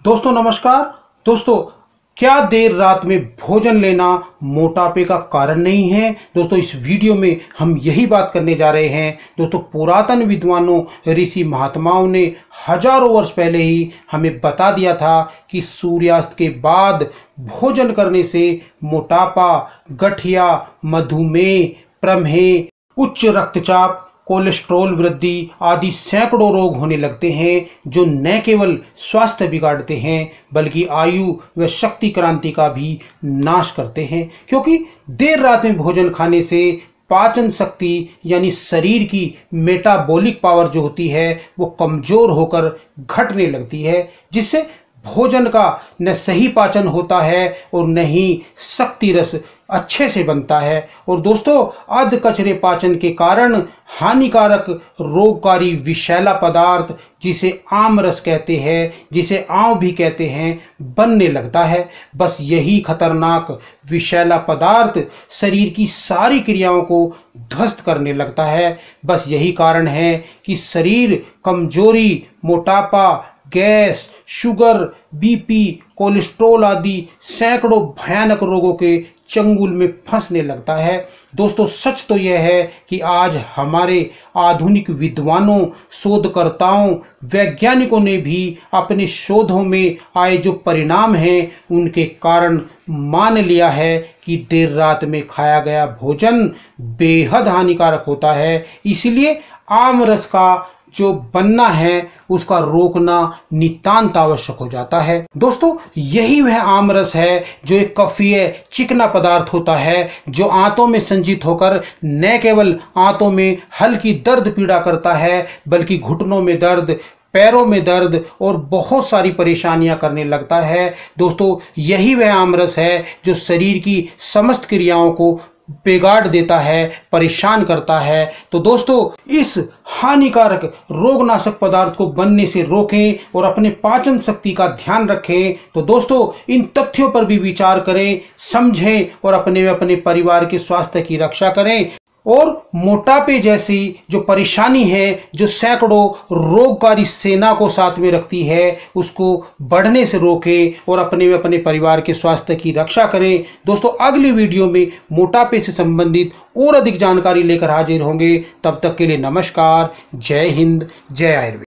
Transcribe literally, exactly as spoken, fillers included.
दोस्तों नमस्कार। दोस्तों, क्या देर रात में भोजन लेना मोटापे का कारण नहीं है? दोस्तों इस वीडियो में हम यही बात करने जा रहे हैं। दोस्तों पुरातन विद्वानों, ऋषि महात्माओं ने हजारों वर्ष पहले ही हमें बता दिया था कि सूर्यास्त के बाद भोजन करने से मोटापा, गठिया, मधुमेह, प्रमेह, उच्च रक्तचाप, कोलेस्ट्रॉल वृद्धि आदि सैकड़ों रोग होने लगते हैं, जो न केवल स्वास्थ्य बिगाड़ते हैं बल्कि आयु व शक्ति क्रांति का भी नाश करते हैं। क्योंकि देर रात में भोजन खाने से पाचन शक्ति यानी शरीर की मेटाबॉलिक पावर जो होती है वो कमज़ोर होकर घटने लगती है, जिससे भोजन का न सही पाचन होता है और न ही शक्ति रस अच्छे से बनता है। और दोस्तों अध कचरे पाचन के कारण हानिकारक रोगकारी विषैला पदार्थ, जिसे आम रस कहते हैं, जिसे आंव भी कहते हैं, बनने लगता है। बस यही खतरनाक विषैला पदार्थ शरीर की सारी क्रियाओं को ध्वस्त करने लगता है। बस यही कारण है कि शरीर कमजोरी, मोटापा, गैस, शुगर, बीपी, कोलेस्ट्रॉल आदि सैकड़ों भयानक रोगों के चंगुल में फंसने लगता है। दोस्तों सच तो यह है कि आज हमारे आधुनिक विद्वानों, शोधकर्ताओं, वैज्ञानिकों ने भी अपने शोधों में आए जो परिणाम हैं उनके कारण मान लिया है कि देर रात में खाया गया भोजन बेहद हानिकारक होता है। इसलिए आम रस का जो बनना है उसका रोकना नितांत आवश्यक हो जाता है। दोस्तों यही वह आम रस है जो एक कफीय चिकना पदार्थ होता है, जो आंतों में संचित होकर न केवल आंतों में हल्की दर्द पीड़ा करता है बल्कि घुटनों में दर्द, पैरों में दर्द और बहुत सारी परेशानियां करने लगता है। दोस्तों यही वह आम रस है जो शरीर की समस्त क्रियाओं को बिगाड़ देता है, परेशान करता है। तो दोस्तों इस हानिकारक रोगनाशक पदार्थ को बनने से रोकें और अपने पाचन शक्ति का ध्यान रखें। तो दोस्तों इन तथ्यों पर भी विचार करें, समझें और अपने अपने परिवार के स्वास्थ्य की रक्षा करें। और मोटापे जैसी जो परेशानी है, जो सैकड़ों रोगकारी सेना को साथ में रखती है, उसको बढ़ने से रोकें और अपने अपने परिवार के स्वास्थ्य की रक्षा करें। दोस्तों अगली वीडियो में मोटापे से संबंधित और अधिक जानकारी लेकर हाजिर होंगे। तब तक के लिए नमस्कार। जय हिंद, जय आयुर्वेद।